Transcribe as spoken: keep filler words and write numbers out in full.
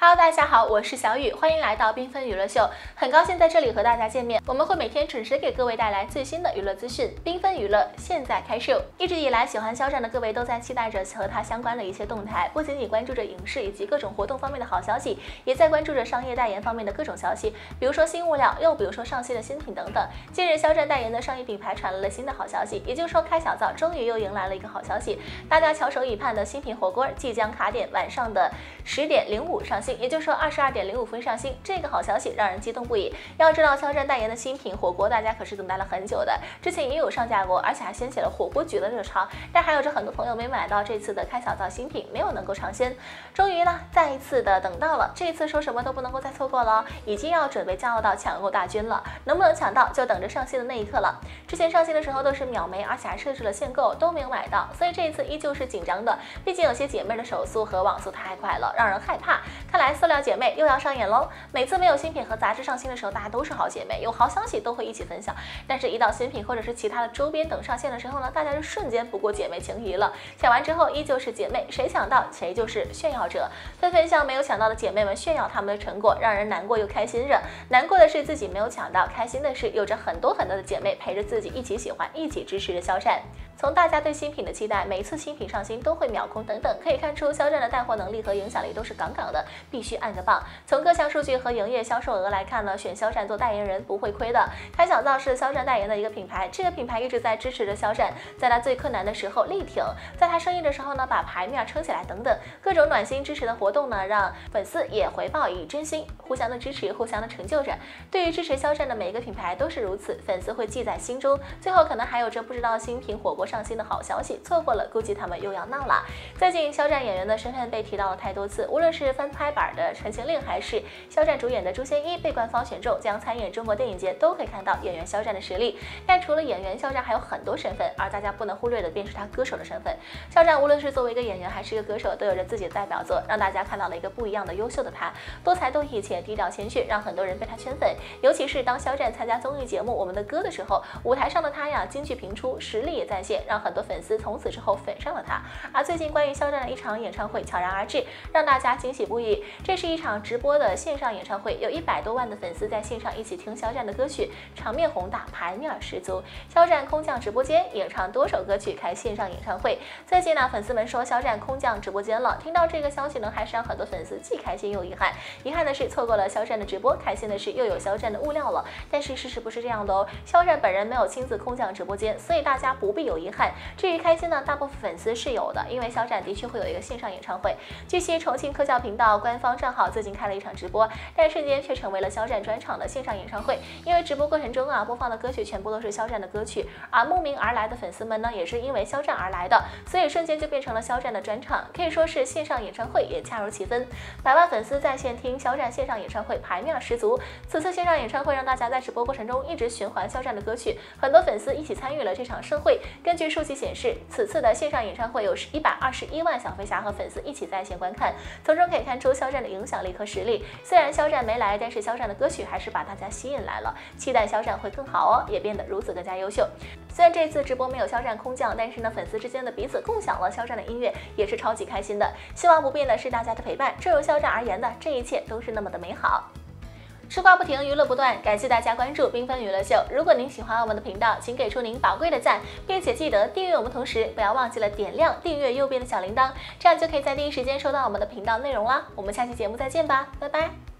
Hello， 大家好，我是小雨，欢迎来到缤纷娱乐秀，很高兴在这里和大家见面。我们会每天准时给各位带来最新的娱乐资讯。缤纷娱乐现在开秀。一直以来，喜欢肖战的各位都在期待着和他相关的一些动态，不仅仅关注着影视以及各种活动方面的好消息，也在关注着商业代言方面的各种消息，比如说新物料，又比如说上新的新品等等。近日，肖战代言的商业品牌传来了新的好消息，也就是说，开小灶终于又迎来了一个好消息，大家翘首以盼的新品火锅即将卡点晚上的十点零五上新。也就是说二十二点零五分上新，这个好消息让人激动不已。要知道，肖战代言的新品火锅，大家可是等待了很久的，之前也有上架过，而且还掀起了火锅局的热潮。但还有着很多朋友没买到这次的开小灶新品，没有能够尝鲜。终于呢，再一次的等到了，这次说什么都不能够再错过了，已经要准备加入到抢购大军了。能不能抢到，就等着上新的那一刻了。之前上新的时候都是秒没，而且还设置了限购，都没有买到，所以这一次依旧是紧张的。毕竟有些姐妹的手速和网速太快了，让人害怕。看来塑料姐妹又要上演喽！每次没有新品和杂志上新的时候，大家都是好姐妹，有好消息都会一起分享。但是，一到新品或者是其他的周边等上线的时候呢，大家就瞬间不顾姐妹情谊了。抢完之后依旧是姐妹，谁抢到谁就是炫耀者，纷纷向没有抢到的姐妹们炫耀他们的成果，让人难过又开心着。难过的是自己没有抢到，开心的是有着很多很多的姐妹陪着自己一起喜欢、一起支持着肖战。从大家对新品的期待，每一次新品上新都会秒空等等，可以看出肖战的带货能力和影响力都是杠杠的，必须按个棒。从各项数据和营业销售额来看呢，选肖战做代言人不会亏的。开小灶是肖战代言的一个品牌，这个品牌一直在支持着肖战，在他最困难的时候力挺，在他生意的时候呢把牌面撑起来等等，各种暖心支持的活动呢，让粉丝也回报以真心，互相的支持，互相的成就着。对于支持肖战的每一个品牌都是如此，粉丝会记在心中。最后可能还有着不知道新品火锅上新的好消息，错过了估计他们又要闹了。最近肖战演员的身份被提到了太多次，无论是翻拍版的《陈情令》还是肖战主演的《诛仙一》被官方选中将参演中国电影节，都可以看到演员肖战的实力。但除了演员，肖战还有很多身份，而大家不能忽略的便是他歌手的身份。肖战无论是作为一个演员还是一个歌手，都有着自己的代表作，让大家看到了一个不一样的优秀的他，多才多艺且低调谦逊，让很多人被他圈粉。尤其是当肖战参加综艺节目《我们的歌》的时候，舞台上的他呀，金句频出，实力也在线，让很多粉丝从此之后粉上了他。而最近关于肖战的一场演唱会悄然而至，让大家惊喜不已。这是一场直播的线上演唱会，有一百多万的粉丝在线上一起听肖战的歌曲，场面宏大，牌面十足。肖战空降直播间演唱多首歌曲，开线上演唱会。最近呢，粉丝们说肖战空降直播间了，听到这个消息呢，还是让很多粉丝既开心又遗憾。遗憾的是错过了肖战的直播，开心的是又有肖战的物料了。但是事实不是这样的哦，肖战本人没有亲自空降直播间，所以大家不必有遗憾。至于开心呢，大部分粉丝是有的，因为肖战的确会有一个线上演唱会。据悉，重庆科教频道官方账号最近开了一场直播，但瞬间却成为了肖战专场的线上演唱会。因为直播过程中啊，播放的歌曲全部都是肖战的歌曲，而慕名而来的粉丝们呢，也是因为肖战而来的，所以瞬间就变成了肖战的专场，可以说是线上演唱会也恰如其分。百万粉丝在线听肖战线上演唱会，牌面十足。此次线上演唱会让大家在直播过程中一直循环肖战的歌曲，很多粉丝一起参与了这场盛会。根据数据显示，此次的线上演唱会有一百二十一万小飞侠和粉丝一起在线观看，从中可以看出肖战的影响力和实力。虽然肖战没来，但是肖战的歌曲还是把大家吸引来了，期待肖战会更好哦，也变得如此更加优秀。虽然这次直播没有肖战空降，但是呢，粉丝之间的彼此共享了肖战的音乐，也是超级开心的。希望不变的是大家的陪伴，这由肖战而言呢，这一切都是那么的美好。吃瓜不停，娱乐不断，感谢大家关注缤纷娱乐秀。如果您喜欢我们的频道，请给出您宝贵的赞，并且记得订阅我们，同时不要忘记了点亮订阅右边的小铃铛，这样就可以在第一时间收到我们的频道内容啦。我们下期节目再见吧，拜拜。